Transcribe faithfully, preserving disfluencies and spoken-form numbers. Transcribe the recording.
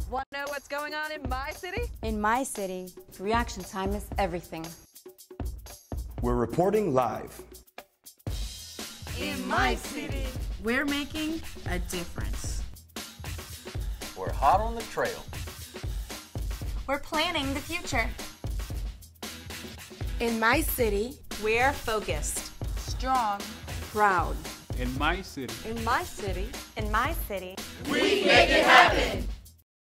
Want to know what's going on in my city? In my city, reaction time is everything. We're reporting live. In my city. We're making a difference. We're hot on the trail. We're planning the future. In my city, We're focused. Strong. Proud. In my city. In my city. In my city. we make it happen.